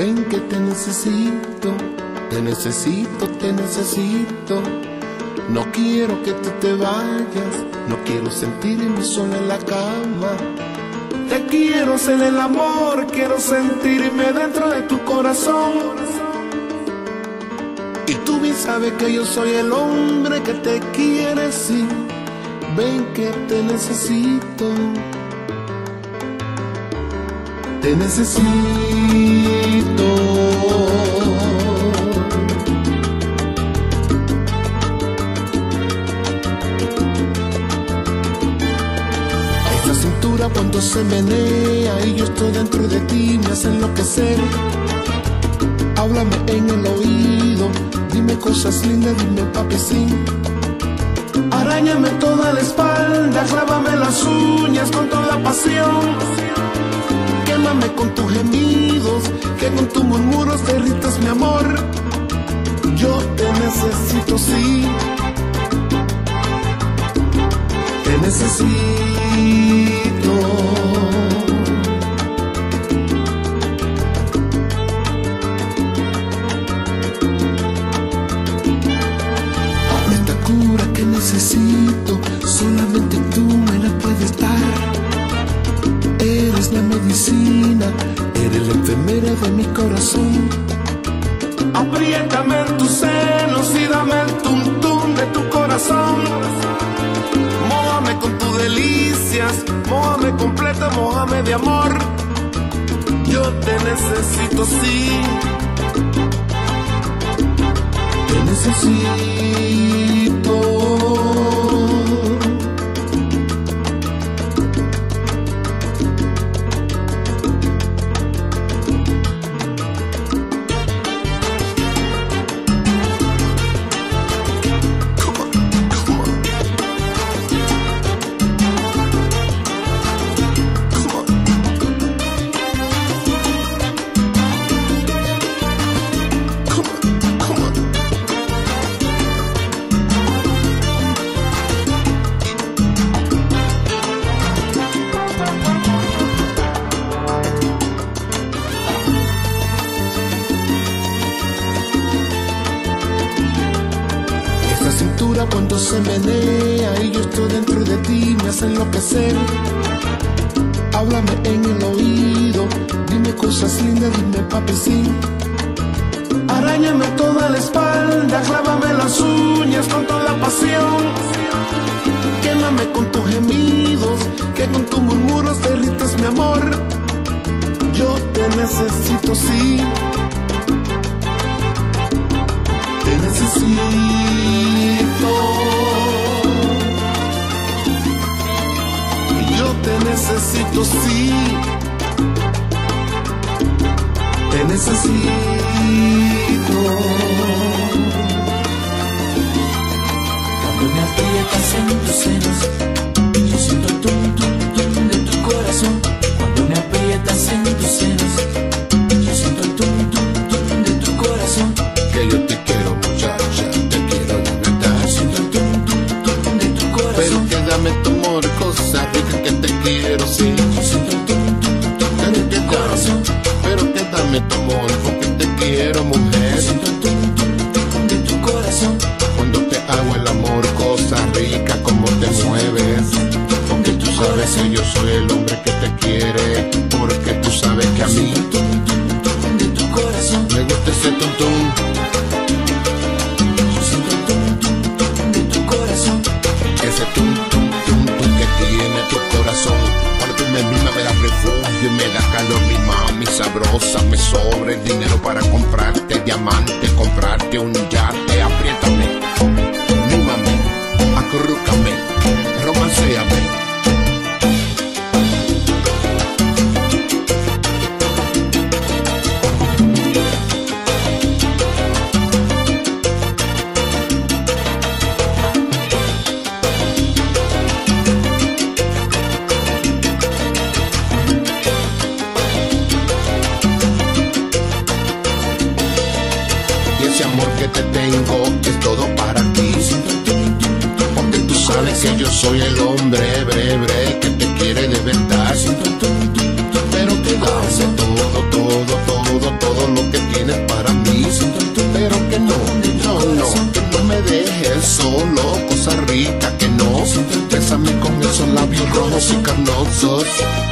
Ven que te necesito, te necesito, te necesito. No quiero que tú te vayas, no quiero sentirme sola en la cama. Te quiero hacer el amor, quiero sentirme dentro de tu corazón. Y tú bien sabes que yo soy el hombre que te quiere, sí. Ven que te necesito, te necesito. Esa cintura cuando se menea y yo estoy dentro de ti me hace enloquecer. Háblame en el oído, dime cosas lindas, dime papi sí. Aráñame toda la espalda, clávame las uñas con toda pasión. Quémame con tus gemidos, que con tus murmuros derritas mi amor. Yo te necesito, sí. Te necesito. Esta cura que necesito, solamente tú me la puedes dar. Eres la medicina, eres la enfermera de mi corazón. Apriétame en tus senos y dame el tum tum de tu corazón. Mójame con tus delicias, mójame completa, mójame de amor. Yo te necesito, sí. Te necesito. Cuando se menea y yo estoy dentro de ti me hace enloquecer. Háblame en el oído, dime cosas lindas, dime papi sí. Aráñame toda la espalda, clávame las uñas con toda pasión. Quémame con tus gemidos, que con tus murmuros derritas mi amor. Yo te necesito, sí. Te necesito. Yo te necesito, sí. Te necesito. Cuando me aprietas en tus senos, yo siento el tum tum tum de tu corazón. Cuando me aprietas en tus senos, yo siento el tum tum tum de tu corazón. Que yo te quiero, muchacha, te quiero de verdad. Siento el tum tum tum de tu corazón. Pero que dame tu amor, cosa rica que te quiero, sí. Yo siento el tum tum tum de tu corazón. Pero que dame tu amor, porque te quiero, mujer. Yo siento el tum tum tum de tu corazón. Cuando te hago el amor, cosa rica como te mueves. Porque tú sabes que yo soy el hombre que te quiere. Porque tú sabes que a mí de tu corazón me gusta ese tum tum. Yo siento el tum tum de tu corazón. Ese tum tum tum tum que tiene tu corazón. Cuando tú me mimas me das refugio y me das calor, mi mami sabrosa. Me sobra el dinero para comprarte diamante, comprarte un yate. Apriétame, mímame, acurrúcame, romancéame. Ese amor que te tengo es todo para ti. Porque tú sabes que yo soy el hombre breve que te quiere de verdad. Pero que dame todo, todo, todo, todo lo que tienes para mí. Pero que no, no, no, que no me dejes solo, cosa rica que no. Bésame con esos labios rojos y carnosos.